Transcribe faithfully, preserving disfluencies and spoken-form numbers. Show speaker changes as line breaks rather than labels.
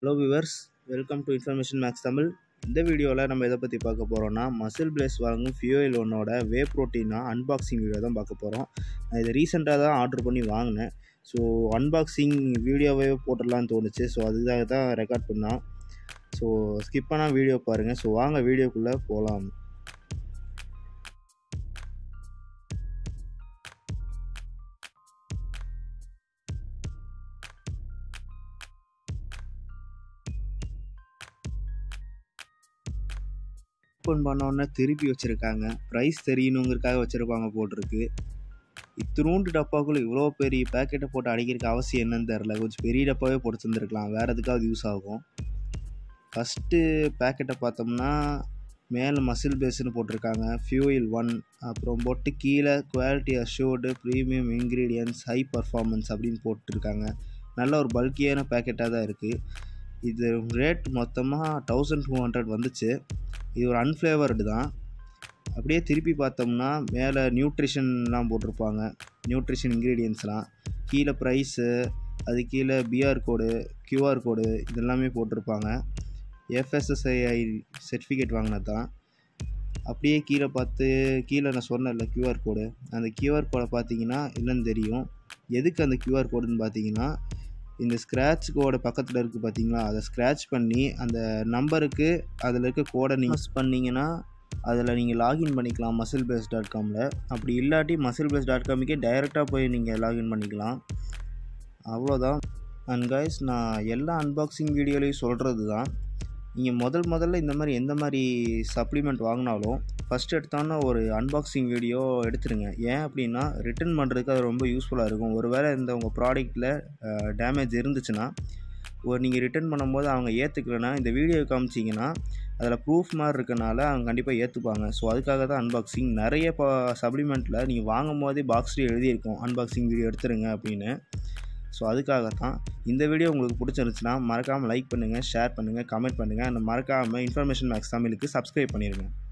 Hello viewers, welcome to Information Max Tamil. இந்த வீடியோவில் நம்ம எதை பற்றி பார்க்க போகிறோம்னா மசில் பிளேஸ் வாங்கும் ஃபியூயல் ஒன்னோட வே ப்ரோட்டீனா அன்பாக்சிங் வீடியோ தான் பார்க்க போகிறோம். நான் இதை ரீசெண்டாக தான் ஆர்டர் பண்ணி வாங்கினேன். ஸோ அன்பாக்சிங் வீடியோவே போட்டுடலான்னு தோணுச்சு. ஸோ அதுக்காக தான் ரெக்கார்ட் பண்ணோம். ஸோ ஸ்கிப் பண்ணால் வீடியோ பாருங்கள். ஸோ வாங்க வீடியோக்குள்ளே போகலாம். ஓப்பன் பண்ணோன்னே திருப்பி வச்சுருக்காங்க. ப்ரைஸ் தெரியணுங்கிறதுக்காக வச்சுருப்பாங்க போட்டிருக்கு. இத்தினூண்டு டப்பாக்குள்ளே இவ்வளோ பெரிய பேக்கெட்டை போட்டு அடிக்கிறதுக்கு அவசியம் என்னன்னு தெரில. கொஞ்சம் பெரிய டப்பாவே போட்டு தந்துருக்கலாம், வேறு எதுக்காவது யூஸ் ஆகும். ஃபஸ்ட்டு பேக்கெட்டை பார்த்தோம்னா மேலே மசில் பேஸ்ன்னு போட்டிருக்காங்க, ஃபியூயல் ஒன். அப்புறம் போட்டு கீழே quality assured premium ingredients high performance அப்படின்னு போட்டிருக்காங்க. நல்ல ஒரு பல்கியான பேக்கெட்டாக தான் இருக்குது. இது ரேட் மொத்தமாக தௌசண்ட் டூ ஹண்ட்ரட் வந்துச்சு. இது ஒரு அன்ஃப்ளேவர்டு தான். அப்படியே திருப்பி பார்த்தோம்னா மேலே நியூட்ரிஷன்லாம் போட்டிருப்பாங்க, நியூட்ரிஷன் இன்க்ரீடியன்ஸ்லாம். கீழே ப்ரைஸு, அது கீழே பிஆர் கோடு, கியூஆர் கோடு இதெல்லாமே போட்டிருப்பாங்க. எஃப்எஸ்எஸ்ஐஐ சர்டிஃபிகேட் வாங்கினது தான். அப்படியே கீழே பார்த்து கீழே நான் சொன்னேன்ல கியூஆர் கோடு, அந்த கியூஆர் கோடை பார்த்தீங்கன்னா என்னன்னு தெரியும். எதுக்கு அந்த கியூஆர் கோடுன்னு பார்த்தீங்கன்னா, இந்த ஸ்க்ராட்ச் கோடை பக்கத்தில் இருக்குது பார்த்தீங்களா, அதை ஸ்க்ராட்ச் பண்ணி அந்த நம்பருக்கு அதில் இருக்க கோடை நீங்கள் யூஸ் பண்ணிங்கன்னா அதில் நீங்கள் லாகின் பண்ணிக்கலாம் மசில் பேஸ் டாட் காமில். அப்படி இல்லாட்டி மசில் பேஸ் டாட் காமுக்கே டைரெக்டாக போய் நீங்கள் லாகின் பண்ணிக்கலாம். அவ்வளோதான். அண்ட் கைஸ், நான் எல்லா அன்பாக்சிங் வீடியோலையும் சொல்கிறது தான், நீங்கள் முதல் முதல்ல இந்த மாதிரி எந்த மாதிரி சப்ளிமெண்ட் வாங்கினாலும் ஃபஸ்ட் எடுத்தோன்னா ஒரு அன்பாக்சிங் வீடியோ எடுத்துருங்க. ஏன் அப்படின்னா ரிட்டர்ன் பண்ணுறதுக்கு அது ரொம்ப யூஸ்ஃபுல்லாக இருக்கும். ஒரு வேளை இந்த உங்கள் ப்ராடக்ட்டில் டேமேஜ் இருந்துச்சுன்னா ஒரு நீங்கள் ரிட்டர்ன் பண்ணும்போது அவங்க ஏற்றுக்கலைன்னா இந்த வீடியோ காமிச்சிங்கன்னா அதில் ப்ரூஃப் மாதிரி இருக்கனால அவங்க கண்டிப்பாக ஏற்றுப்பாங்க. ஸோ அதுக்காக தான் அன்பாக்சிங். நிறைய இப்போ சப்ளிமெண்ட்டில் நீங்கள் வாங்கும் போதே பாக்ஸ்லேயே எழுதியிருக்கோம் அன்பாக்சிங் வீடியோ எடுத்துருங்க அப்படின்னு. ஸோ அதுக்காக தான். இந்த வீடியோ உங்களுக்கு பிடிச்சிருந்துச்சுன்னா மறக்காமல் லைக் பண்ணுங்கள், ஷேர் பண்ணுங்கள், கமெண்ட் பண்ணுங்கள். அந்த மறக்காமல் இன்ஃபர்மேஷன் மேக்ஸ் தமிழுக்கு சப்ஸ்கிரைப் பண்ணிடுங்க.